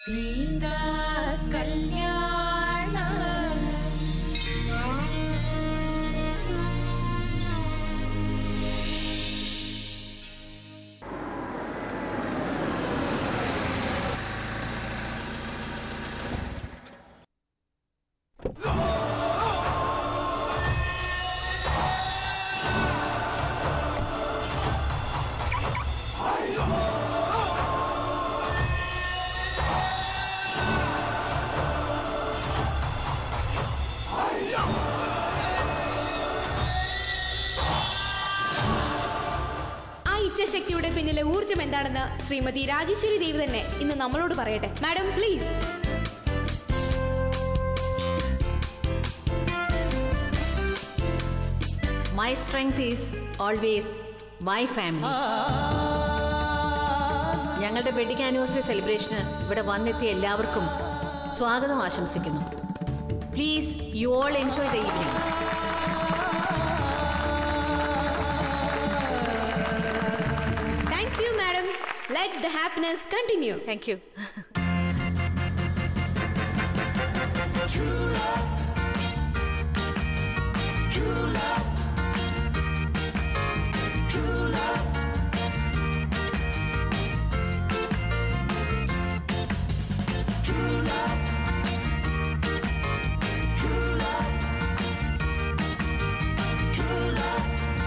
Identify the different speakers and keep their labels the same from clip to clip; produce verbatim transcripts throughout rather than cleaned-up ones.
Speaker 1: സീതാ കല്യാണം.
Speaker 2: ശക്തിയുടെ പിന്നിലെ ഊർജ്ജം എന്താണെന്ന് ശ്രീമതി രാജേശ്വരി ദേവി തന്നെ ഇന്ന് നമ്മളോട് പറയട്ടെ. Madam please.
Speaker 3: My strength is always my family. ഞങ്ങളുടെ വെഡിങ് ആനിവേഴ്സറി സെലിബ്രേഷന് ഇവിടെ വന്നെത്തിയ എല്ലാവർക്കും സ്വാഗതം ആശംസിക്കുന്നു. Please you all enjoy the evening.
Speaker 2: Thank you, madam. Let the happiness continue.
Speaker 3: Thank you.
Speaker 1: True love. True love. True love. True love. True love. True love.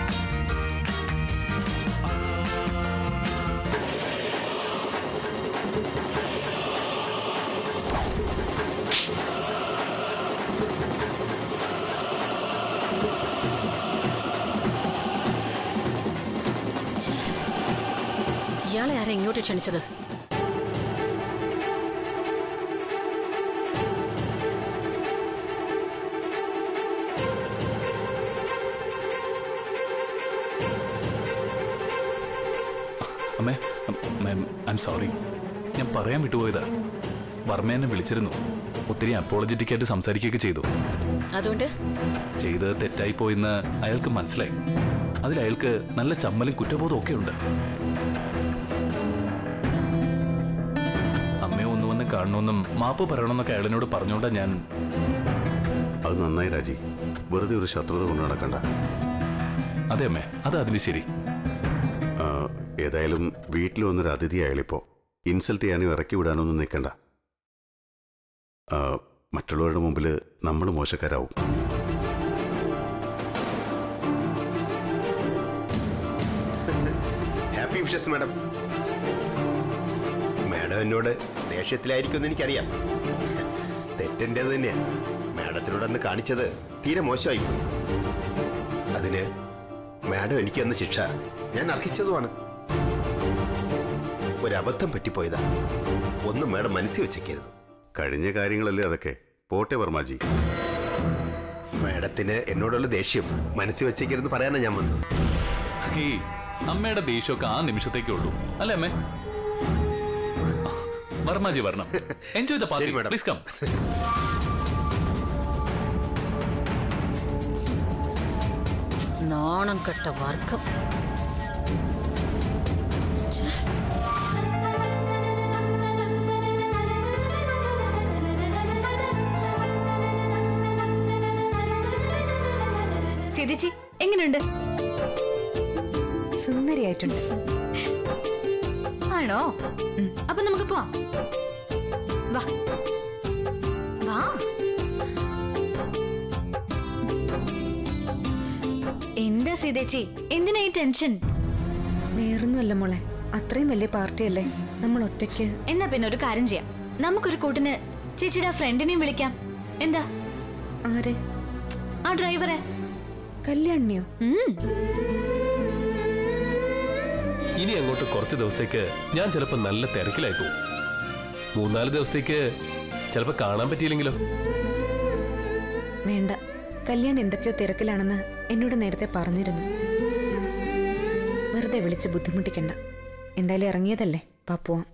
Speaker 3: ഇയാളെ ആരാ ഇങ്ങോട്ട് ക്ഷണിച്ചത്?
Speaker 4: അമ്മേ, ഐ എം സോറി. ഞാൻ പറയാൻ വിട്ടുപോയതാ. വർമ്മ എന്നെ വിളിച്ചിരുന്നു. ഒത്തിരി അപ്പോളജറ്റിക് ആയിട്ട് സംസാരിക്കുകയൊക്കെ ചെയ്തു.
Speaker 3: അതുകൊണ്ട്
Speaker 4: ചെയ്തത് തെറ്റായി പോയെന്ന് അയാൾക്ക് മനസ്സിലായി. അതിൽ അയാൾക്ക് നല്ല ചമ്മലും കുറ്റബോധവും ഒക്കെ ഉണ്ട്. അമ്മയെ ഒന്ന് വന്ന് കാണണമെന്നും മാപ്പ് പറയണമെന്നൊക്കെ അയാളിനോട് പറഞ്ഞുകൊണ്ടാ ഞാൻ.
Speaker 5: അത് നന്നായി രാജി. വെറുതെ ഒരു ശത്രുത കൊണ്ട് നടക്കണ്ട.
Speaker 4: അതെ അമ്മേ, അതാ അതിന് ശരി.
Speaker 5: ഏതായാലും വീട്ടിൽ വന്നൊരു അതിഥി അയാളിപ്പോ ഇൻസൾട്ട് ചെയ്യാനോ ഇറക്കി വിടാനൊന്നും നിൽക്കണ്ട. മറ്റുള്ളവരുടെ മുമ്പിൽ നമ്മൾ മോശക്കാരാവും.
Speaker 6: Happy wishes madam. മാഡം എന്നോട് ദേഷ്യത്തിലായിരിക്കുമെന്ന് എനിക്കറിയാം. തെറ്റെൻ്റെത് തന്നെയാ. മാഡത്തിനോടന്ന് കാണിച്ചത് തീരെ മോശമായിപ്പോയി. അതിന് മാഡം എനിക്ക് തന്ന ശിക്ഷ ഞാൻ അർഹിച്ചതുമാണ്. ഒരബദ്ധം പറ്റിപ്പോയതാ. ഒന്നും മാഡം മനസ്സിൽ വെച്ചേക്കരുത്.
Speaker 5: കഴിഞ്ഞ കാര്യങ്ങളല്ലേ അതൊക്കെ. പോട്ടെ വർമാജി.
Speaker 6: മാഡത്തിന് എന്നോടുള്ള ദേഷ്യം മനസ്സിൽ വെച്ചേക്കരുന്ന് പറയാനാ ഞാൻ വന്നത്.
Speaker 4: ഹേ, അമ്മയുടെ ദേഷ്യമൊക്കെ ആ നിമിഷത്തേക്കേ ഉള്ളൂ അല്ലേ അമ്മേ? വർമാജി വരണം. Enjoy the party. Please come.
Speaker 3: നാണം കെട്ട വർഗം.
Speaker 2: സീതേച്ചി എങ്ങനെയുണ്ട്?
Speaker 7: സുന്ദരിയായിട്ടുണ്ട്.
Speaker 2: ആണോ? അപ്പൊ നമുക്ക് പോവാം. വാ വാ. എന്താ സീതേച്ചി, എന്തിനാ ഈ ടെൻഷൻ?
Speaker 7: വേറൊന്നുമല്ല മോളെ, അത്രയും വലിയ പാർട്ടിയല്ലേ, നമ്മൾ ഒറ്റയ്ക്ക്.
Speaker 2: എന്നാ പിന്നെ ഒരു കാര്യം ചെയ്യാം. നമുക്കൊരു കൂട്ടിന് ചേച്ചിയുടെ ഫ്രണ്ടിനെയും വിളിക്കാം. എന്താ?
Speaker 7: ആരെ?
Speaker 2: ആ ഡ്രൈവറെ.
Speaker 7: കല്യാണിയോ?
Speaker 8: ഇനി അങ്ങോട്ട് കുറച്ച് ദിവസത്തേക്ക് ഞാൻ ചിലപ്പോൾ നല്ല തിരക്കിലായി പോകും. മൂന്നാല് ദിവസത്തേക്ക് ചിലപ്പോൾ കാണാൻ പറ്റിയില്ലെങ്കിലോ?
Speaker 7: വേണ്ട, കല്യാൺ എന്തൊക്കെയോ തിരക്കിലാണെന്ന് എന്നോട് നേരത്തെ പറഞ്ഞിരുന്നു. വെറുതെ വിളിച്ച് ബുദ്ധിമുട്ടിക്കണ്ട. എന്തായാലും ഇറങ്ങിയതല്ലേ, പാപ്പോവാം.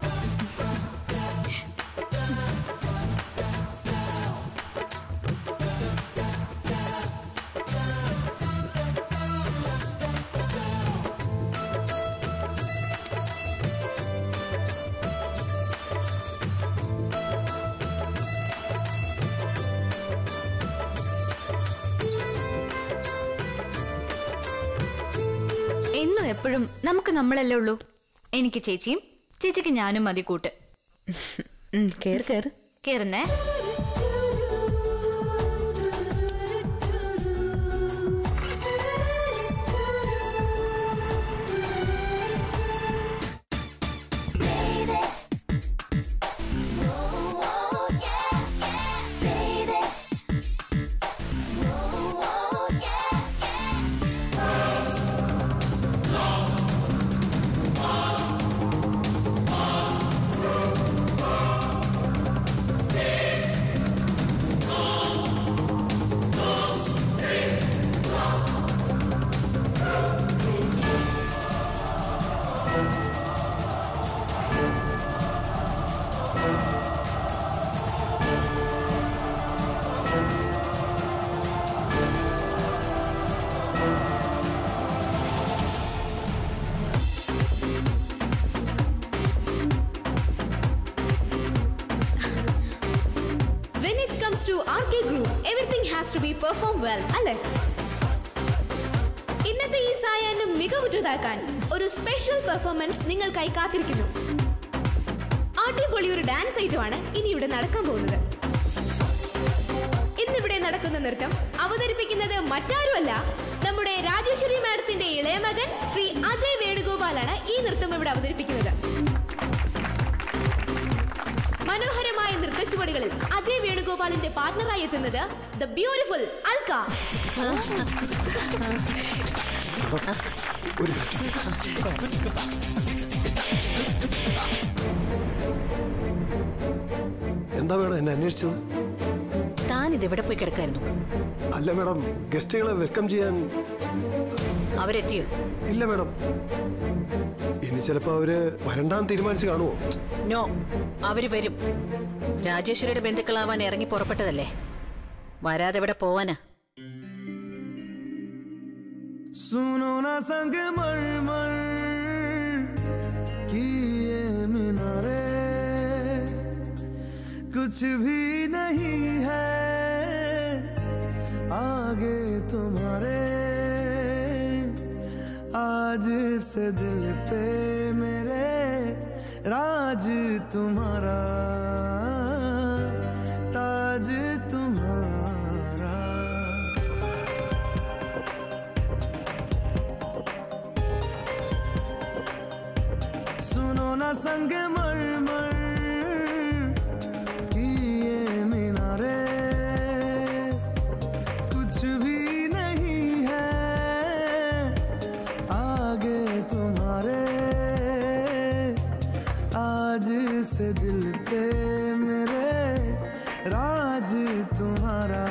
Speaker 9: എന്നും എപ്പോഴും നമുക്ക് നമ്മളല്ലേ ഉള്ളൂ. എനിക്ക് ചേച്ചിയും ചേച്ചിക്ക് ഞാനും മതി കൂട്ട്.
Speaker 7: കേറ് കേറ്
Speaker 9: കേറുന്നേ.
Speaker 2: To be perform well, അല്ലേ? ഇന്നത്തെ ഈ സായാഹ്നം മികവുറ്റതാക്കാൻ ഒരു സ്പെഷ്യൽ പെർഫോമൻസ് നിങ്ങൾക്കായി കാത്തിരിക്കുന്നു. അടിപൊളി ഒരു ഡാൻസ് ഐറ്റമാണ് ഇനി ഇവിടെ നടക്കാൻ പോകുന്നത്. ഇന്നിവിടെ നടക്കുന്ന നൃത്തം അവതരിപ്പിക്കുന്നത് മറ്റാരുമല്ല, നമ്മുടെ രാജേശ്വരി മാഡത്തിന്റെ ഇളയ മകൻ ശ്രീ അജയ് വേണുഗോപാലാണ് ഈ നൃത്തം ഇവിടെ അവതരിപ്പിക്കുന്നത്. മനോഹരമായ നൃത്തച്ചുവടുകളിൽ അജയ് വേണുഗോപാലിന്റെ പാർട്ണറായി എത്തുന്നത് ദ ബ്യൂട്ടിഫുൾ അൽക്ക.
Speaker 10: എന്താ മേഡം എന്നെ അന്വേഷിച്ചത്?
Speaker 3: താൻ ഇതെവിടെ പോയി കിടക്കായിരുന്നു?
Speaker 10: അല്ല മേഡം, ഗസ്റ്റുകളെ വെൽക്കം ചെയ്യാൻ
Speaker 3: അവരെത്തിയോ?
Speaker 10: ഇല്ല മേഡം, ഇനി ചിലപ്പോ അവര് വരണ്ടാന്ന് തീരുമാനിച്ചു കാണുമോ?
Speaker 3: നോ, അവര് വരും. രാജേശ്വരിയുടെ ബന്ധുക്കളാവാൻ ഇറങ്ങി പുറപ്പെട്ടതല്ലേ, വരാതെ എവിടെ പോവാനാ?
Speaker 1: सुनो ना संग मरमर की ये मीनारे कुछ भी नहीं है आगे तुम्हारे आज से दिल पे मेरे राज तुम्हारा ताज तुम्हारा सुनो ना संग मरमर की ये मीनारे कुछ भी नहीं है आगे तुम्हारे आज से दिल पे मेरे राज तुम्हारा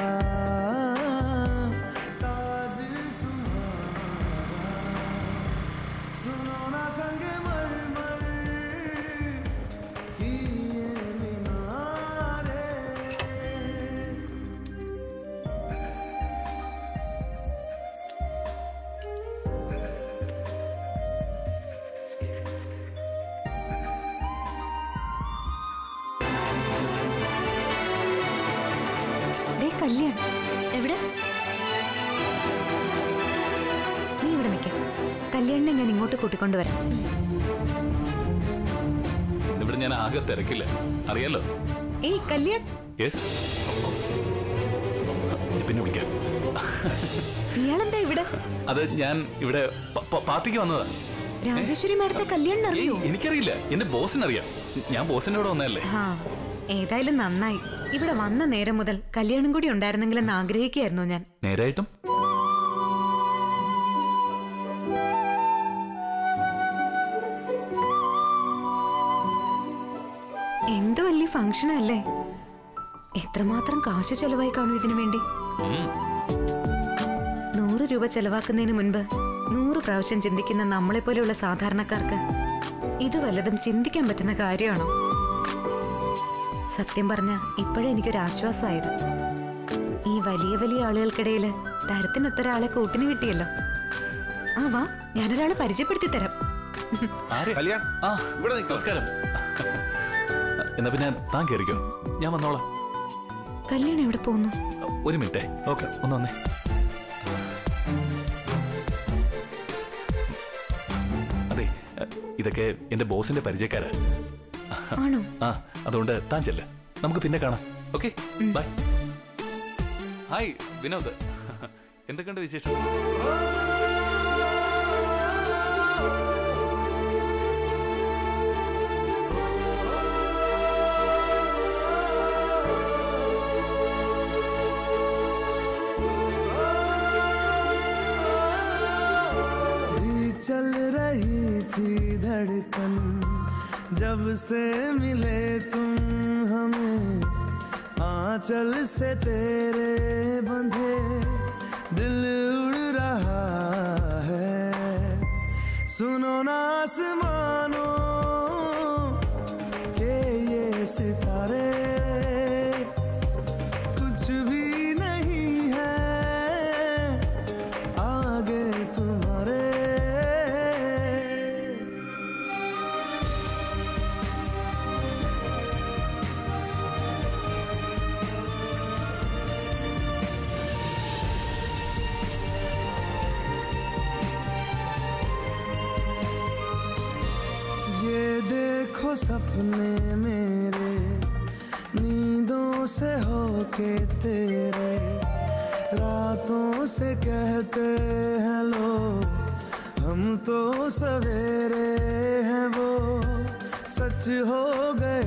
Speaker 1: ताज तुम्हारा सुनो ना संग मरमर की ये मीनारे
Speaker 7: കല്യാൺ
Speaker 9: എവിടെ?
Speaker 7: നീ ഇവിടെ നിൽക്കേ, കല്യാണിനെ ഞാൻ ഇങ്ങോട്ട് കൂട്ടിക്കൊണ്ടുവരാം.
Speaker 4: ഇവിടെ ഞാൻ ആകെ തിരക്കില്ല, അറിയാലോ.
Speaker 7: ഏയ് കല്യാൺ.
Speaker 4: യെസ്, പിന്നെ വിളിക്കാം.
Speaker 7: ഇയാളെന്താ ഇവിടെ?
Speaker 4: അത് ഞാൻ ഇവിടെ പാർട്ടിക്ക് വന്നതാ.
Speaker 7: രാജേശ്വരി മാഡത്തെ കല്യാണം അറിയോ?
Speaker 4: എനിക്കറിയില്ല, എന്റെ ബോസിനറിയാം. ഞാൻ ബോസിന്റെ ഇവിടെ വന്നതല്ലേ.
Speaker 7: ഏതായാലും നന്നായി. ഇവിടെ വന്ന നേരം മുതൽ കല്യാണം കൂടി ഉണ്ടായിരുന്നെങ്കിലെന്ന് ആഗ്രഹിക്കുകയായിരുന്നു ഞാൻ.
Speaker 4: നേരായിട്ടും
Speaker 7: എന്ത് വലിയ ഫംഗ്ഷൻ അല്ലേ? എത്രമാത്രം കാശ് ചെലവായി കാണും ഇതിനു വേണ്ടി. നൂറ് രൂപ ചെലവാക്കുന്നതിന് മുൻപ് നൂറ് പ്രാവശ്യം ചിന്തിക്കുന്ന നമ്മളെ പോലെയുള്ള സാധാരണക്കാർക്ക് ഇത് വല്ലതും ചിന്തിക്കാൻ പറ്റുന്ന കാര്യമാണോ? സത്യം പറഞ്ഞ ഇപ്പോഴേ എനിക്കൊരു ആശ്വാസമായത്. ഈ വലിയ വലിയ ആളുകൾക്കിടയിൽ തരത്തിനൊത്തൊരാളെ കൂട്ടിന് കിട്ടിയല്ലോ. ആ വാ, ഞാനൊരാളെ പരിചയപ്പെടുത്തി തരാം.
Speaker 4: നമസ്കാരം. എന്നാ പിന്നെ താൻ കയറിക്കോ, ഞാൻ വന്നോളാം.
Speaker 7: കല്യാണം എവിടെ പോകുന്നു?
Speaker 4: ഒരു മിനിറ്റേ. ഓക്കെ, ഒന്ന് വന്നേ. ഇതൊക്കെ എന്റെ ബോസിന്റെ പരിചയക്കാരാ.
Speaker 7: ആണോ?
Speaker 4: ആ അതുകൊണ്ട് താൻ ചെല്ല, നമുക്ക് പിന്നെ കാണാം. Okay, by. ഹായ് വിനോദ്, എന്തൊക്കെയുണ്ട് വിശേഷം?
Speaker 1: चल रही थी धड़कन जब से मिले तुम हमें, आंचल से तेरे बंधे दिल उड़ रहा है। सुनो ना आसमानों के ये सितारे, कुछ भी नहीं है आगे तुम्हारे। ये देखो सपने मेरे नींदों से होके तेरे, रातों से कहते हैं लो हम तो सवेरे हैं, वो सच हो गए।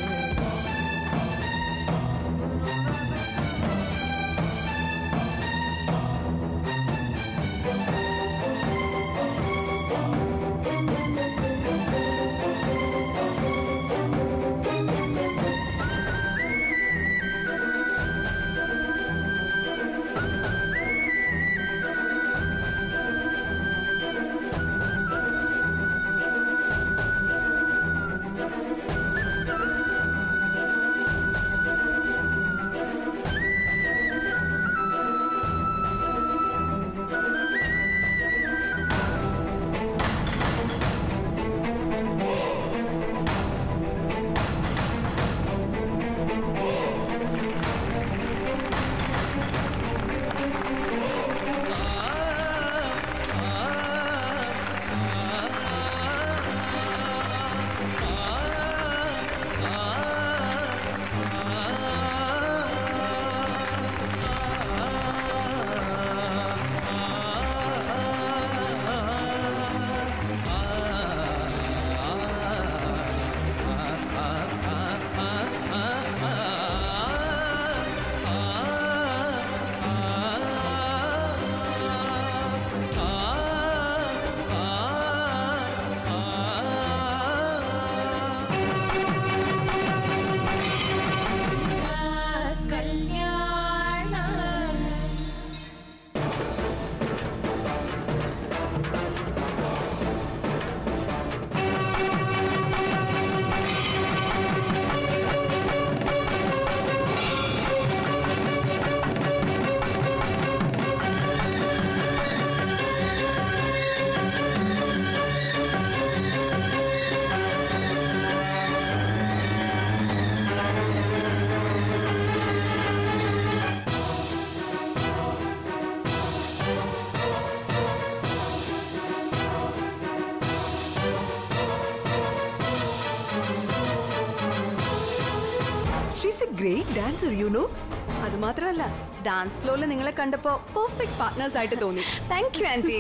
Speaker 11: She's a great dancer, you know.
Speaker 12: അത് മാത്രമല്ല, ഡാൻസ് ഫ്ലോറിൽ നിങ്ങളെ കണ്ടപ്പോ പെർഫെക്റ്റ് പാർട്ട്നേഴ്സ് ആയിട്ട് തോന്നി. Thank you aunty.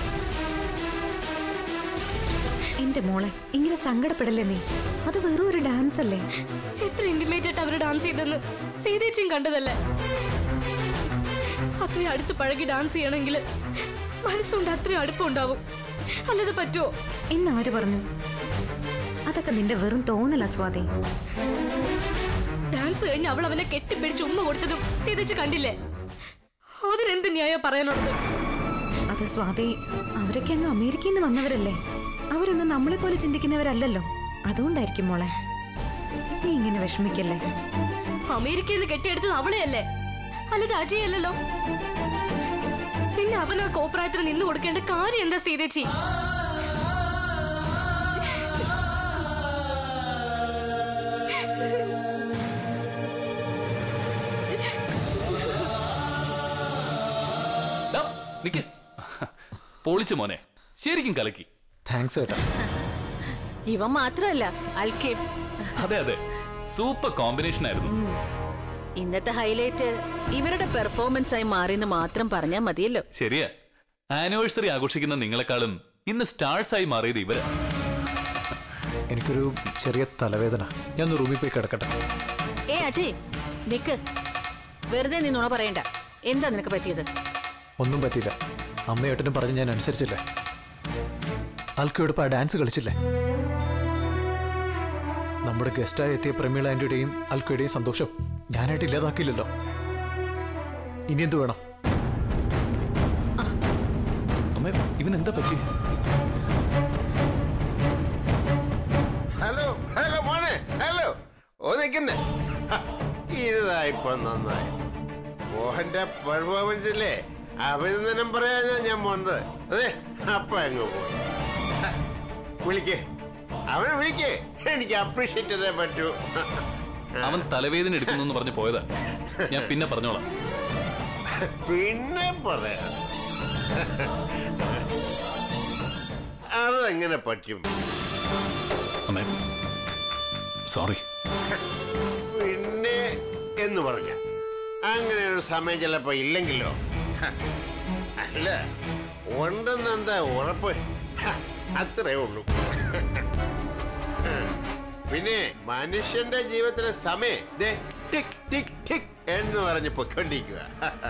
Speaker 7: എന്റെ മോളെ ഇങ്ങനെ സങ്കടപ്പെടല്ലേ നീ, അത് വെറും ഒരു ഡാൻസ് അല്ലേ.
Speaker 2: എത്ര ഇന്റിമേറ്റ് ആയിട്ട് അവര് ഡാൻസ് ചെയ്തെന്ന് സീതേച്ചിയും കണ്ടതല്ലേ. അത്രയും അടുത്ത് പഴകി ഡാൻസ് ചെയ്യണമെങ്കിൽ മനസ്സുകൊണ്ട് അത്രയും അടുപ്പുണ്ടാവും, അല്ലാതെ പറ്റുമോ?
Speaker 7: ഇന്നാര് പറഞ്ഞു? അതൊക്കെ നിന്റെ വെറും തോന്നല സ്വാതി.
Speaker 2: ഡാൻസ് കഴിഞ്ഞ് അവൾ അവനെ കെട്ടിപ്പിടിച്ച് ഉമ്മ കൊടുത്തതും സീതേച്ചി കണ്ടില്ലേ? അതിനെന്ത് ന്യായ പറയാനുള്ളത്?
Speaker 7: അത് സ്വാതി, അവരൊക്കെ അങ്ങ് അമേരിക്കയിൽ നിന്ന് വന്നവരല്ലേ, അവരൊന്നും നമ്മളെ പോലെ ചിന്തിക്കുന്നവരല്ലല്ലോ. അതുകൊണ്ടായിരിക്കും മോളെ, നീ ഇങ്ങനെ വിഷമിക്കല്ലേ.
Speaker 2: അമേരിക്കയിൽ നിന്ന് കെട്ടിയെടുത്തത് അവളെയല്ലേ, അല്ലാതെ അജയല്ലല്ലോ. പിന്നെ അവൻ ആ കോപ്രായത്തിന് നിന്ന് കൊടുക്കേണ്ട കാര്യം എന്താ സീതേച്ചി?
Speaker 4: പൊളിച്ചു മോനെ, ശരിക്കും കലക്കി.
Speaker 13: താങ്ക്സ് ഏട്ടാ.
Speaker 3: ഇവ മാത്രമല്ല അൽക്കെ.
Speaker 4: അതെ അതെ, സൂപ്പർ കോമ്പിനേഷൻ ആയിരുന്നു.
Speaker 3: ഇന്നത്തെ ഹൈലൈറ്റ് ഇവരുടെ പെർഫോമൻസ് ആയി മാറിയെന്ന് മാത്രം പറഞ്ഞാൽ മതിയല്ലോ.
Speaker 4: ശരിയാ, ആനിവേഴ്സറി ആഘോഷിക്കുന്ന നിങ്ങളെക്കാളും ഇന്ന് സ്റ്റാർസ് ആയി മാറിയത് ഇവര്.
Speaker 13: എനിക്കൊരു ചെറിയ തലവേദന, ഞാൻ ഒന്ന് റൂമിൽ പോയി കിടക്കട്ടെ.
Speaker 3: ഏ അജയ് നിക്ക്, വെറുതെ നീ നുണ പറയണ്ട. എന്താ നിനക്ക് പറ്റിയത്?
Speaker 13: ഒന്നും പറ്റിയില്ല. അമ്മയോട്ടനും പറഞ്ഞ് ഞാൻ അനുസരിച്ചില്ലേ. അൽക്കയോടൊപ്പം ആ ഡാൻസ് കളിച്ചില്ലേ. നമ്മുടെ ഗസ്റ്റായി എത്തിയ പ്രമീള ആന്റിയുടെയും അൽക്കയുടെയും സന്തോഷം ഞാനായിട്ട് ഇല്ലാതാക്കിയില്ലല്ലോ. ഇനി എന്ത് വേണം?
Speaker 4: അമ്മ ഇവൻ എന്താ പറ്റി?
Speaker 6: ഹലോ ഹലോ മോനെ, ഹലോ. ഓ നിൽക്കുന്നേ, ഇതായിപ്പോ നന്നായി. മോഹന്റെ പെർഫോമൻസില്ലേ അഭിനന്ദനം പറയാനാ ഞാൻ വന്നത്. അതെ, അപ്പൊ അങ്ങ് പോയി. വിളിക്കേ, അവനെ വിളിക്കേ, എനിക്ക് അപ്രീഷിയേറ്റ് ചെയ്തേ പറ്റൂ.
Speaker 4: അവൻ തലവേദന എടുക്കുന്നു പറഞ്ഞു പോയതാ. ഞാൻ പിന്നെ പറഞ്ഞോളാം.
Speaker 6: പിന്നെ പറയാം. അതെങ്ങനെ പറ്റും?
Speaker 4: അമ്മേ സോറി.
Speaker 6: പിന്നെ എന്ന് പറഞ്ഞ അങ്ങനെ ഒരു സമയം ചിലപ്പോ ഇല്ലെങ്കിലോ? അല്ല, ഉണ്ടെന്നെന്താ ഉറപ്പ്? അത്രേ ഉള്ളൂ. പിന്നെ മനുഷ്യന്റെ ജീവിതത്തിലെ സമയം ടിക് ടിക് ടിക് എന്ന് പറഞ്ഞ് പൊയ്ക്കൊണ്ടിരിക്കുക.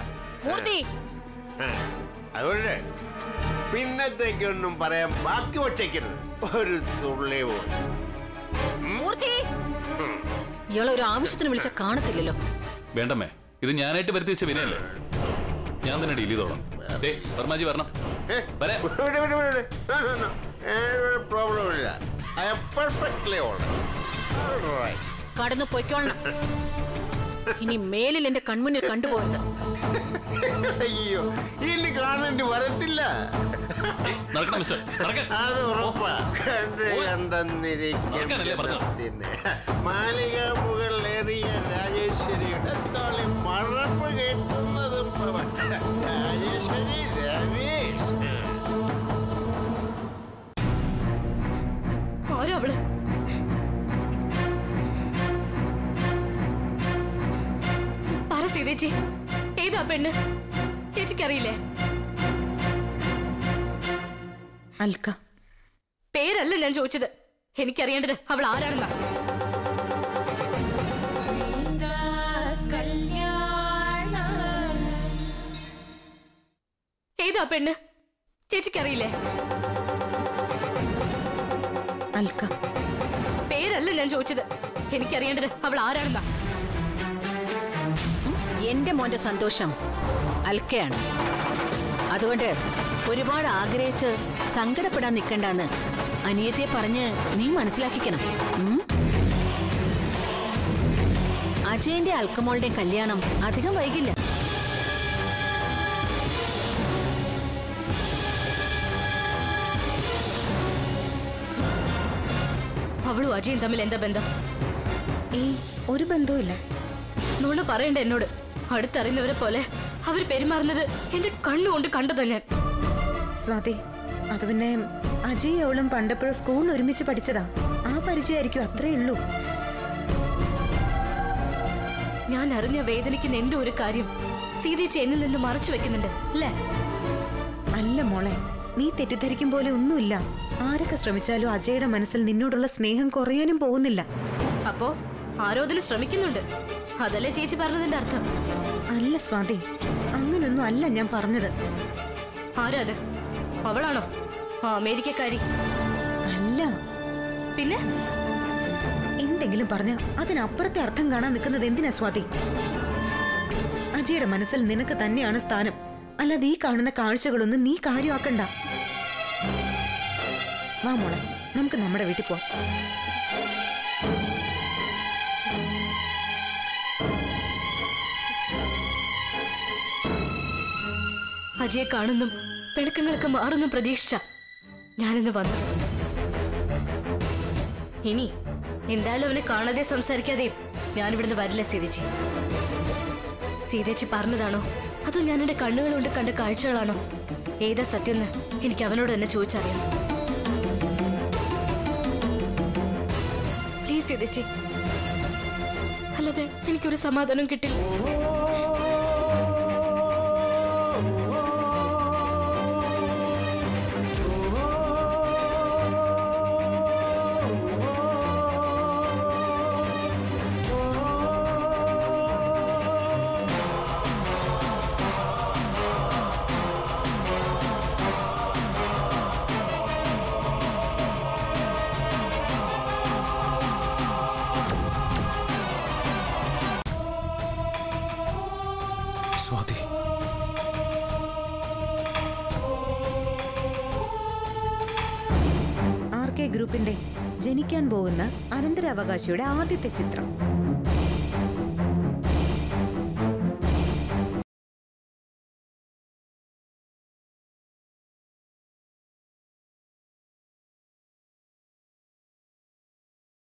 Speaker 6: അതുകൊണ്ട് പിന്നത്തേക്കൊന്നും പറയാൻ ബാക്കി വച്ചേക്കരുത്. ഒരു തുള്ളി പോലും.
Speaker 3: ഇയാളെ ഒരു ആവശ്യത്തിന് വിളിച്ച കാണത്തില്ലല്ലോ.
Speaker 4: വേണ്ടമ്മേ, ഇത് ഞാനായിട്ട് വരുത്തി വെച്ച വിനയല്ലേ, ഞാൻ തന്നെ ഡീൽ ചെയ്തോളാം. ഡേ വർമാജി വരണം.
Speaker 6: പ്രോബ്ലം ഇല്ല.
Speaker 3: കടന്നു പൊയ്ക്കോളണം. ഇനി മേലിൽ എന്റെ കൺമുന്നിൽ കണ്ടുപോയത്.
Speaker 6: അയ്യോ, ഇനി കാണേണ്ടി വരത്തില്ല. അത് ഉറപ്പാ. കണ്ട് കണ്ടെന്നിരിക്കുന്നതിന് മാലിക മുകളിലേറിയ രാജേശ്വരിയുടെ തോളി മറപ്പ് കേട്ടുന്നതും രാജേശ്വരി ദേവീഷ്.
Speaker 2: ആരവള്? പറ സീതേച്ചി, ഏതാ പെണ്ണ്? ചേച്ചിക്കറിയില്ലേ?
Speaker 7: അൽക്ക.
Speaker 2: പേരല്ല ഞാൻ ചോദിച്ചത്, എനിക്കറിയേണ്ടത് അവൾ ആരാണെന്നാ. ഏതാ പെണ്ണ്? ചേച്ചിക്കറിയില്ലേ?
Speaker 7: അൽക്ക.
Speaker 2: പേരല്ല ഞാൻ ചോദിച്ചത്, എനിക്കറിയേണ്ടത് അവൾ ആരാണെന്നാ.
Speaker 3: എന്റെ മോന്റെ സന്തോഷം അൽക്കയാണ്. അതുകൊണ്ട് ഒരുപാട് ആഗ്രഹിച്ച് സങ്കടപ്പെടാൻ നിൽക്കണ്ടെന്ന് അനിയത്തെ പറഞ്ഞ് നീ മനസ്സിലാക്കിക്കണം. അജയന്റെ അൽക്കമോളുടെ കല്യാണം അധികം വൈകില്ല.
Speaker 2: അവളും അജയും തമ്മിൽ എന്താ ബന്ധം?
Speaker 7: ഏയ്, ഒരു ബന്ധവുമില്ല.
Speaker 2: നുണ പറയണ്ട എന്നോട്. അടുത്തറിയുന്നവരെ പോലെ അവർ പെരുമാറുന്നത് എന്റെ കണ്ണുകൊണ്ട് കണ്ടതാ ഞാൻ.
Speaker 7: സ്വാതി, അത് പിന്നെ അജയ് അവളും പണ്ടപ്പോഴും സ്കൂളിൽ ഒരുമിച്ച് പഠിച്ചതാ. ആ പരിചയമായിരിക്കും, അത്രേ ഉള്ളൂ.
Speaker 2: ഞാൻ അറിഞ്ഞ വേദനിക്കുന്ന എന്റെ ഒരു കാര്യം സീതേച്ചി എന്നിൽ നിന്ന് മറച്ചു വെക്കുന്നുണ്ട് അല്ലേ?
Speaker 7: അല്ല മോളെ, നീ തെറ്റിദ്ധരിക്കും പോലെ ഒന്നുമില്ല. ആരൊക്കെ ശ്രമിച്ചാലും അജയുടെ മനസ്സിൽ നിന്നോടുള്ള സ്നേഹം കുറയാനും പോകുന്നില്ല.
Speaker 2: അപ്പോ ആരോധന ശ്രമിക്കുന്നുണ്ട്, അതല്ലേ ചേച്ചി പറഞ്ഞതിന്റെ അർത്ഥം?
Speaker 7: അല്ല സ്വാതി, അങ്ങനൊന്നും അല്ല ഞാൻ പറഞ്ഞത്.
Speaker 2: ആരാ അത്? അവളാണോ ആ അമേരിക്കക്കാരി?
Speaker 7: അല്ല.
Speaker 2: പിന്നെ
Speaker 7: എന്തെങ്കിലും പറഞ്ഞ അതിനപ്പുറത്തെ അർത്ഥം കാണാൻ നിൽക്കുന്നത് എന്തിനാ സ്വാതി? അജയുടെ മനസ്സിൽ നിനക്ക് തന്നെയാണ് സ്ഥാനം, അല്ലാതെ ഈ കാണുന്ന കാഴ്ചകളൊന്നും നീ കാര്യമാക്കണ്ട. വാ മോളെ, നമുക്ക് നമ്മുടെ വീട്ടിൽ പോവാം.
Speaker 2: അജയെ കാണുന്നും പിണക്കങ്ങളൊക്കെ മാറുന്നും പ്രതീക്ഷിച്ച ഞാനിന്ന് വന്നു. ഇനി എന്തായാലും അവനെ കാണാതെ സംസാരിക്കാതെയും ഞാനിവിടുന്ന് വരില്ല സീതേച്ചി. സീതേച്ചി പറഞ്ഞതാണോ അതോ ഞാൻ എന്റെ കണ്ണുകൾ കൊണ്ട് കണ്ട കാഴ്ചകളാണോ? ഏതാ സത്യമെന്ന് എനിക്ക് അവനോട് തന്നെ ചോദിച്ചറിയണം. സീതേച്ചി. അല്ലാതെ എനിക്കൊരു സമാധാനം കിട്ടില്ല.
Speaker 8: സ്വാതി,
Speaker 7: ആർ കെ ഗ്രൂപ്പിന്റെ ജനിക്കാൻ പോകുന്ന അനന്തരാവകാശിയുടെ ആദ്യത്തെ ചിത്രം.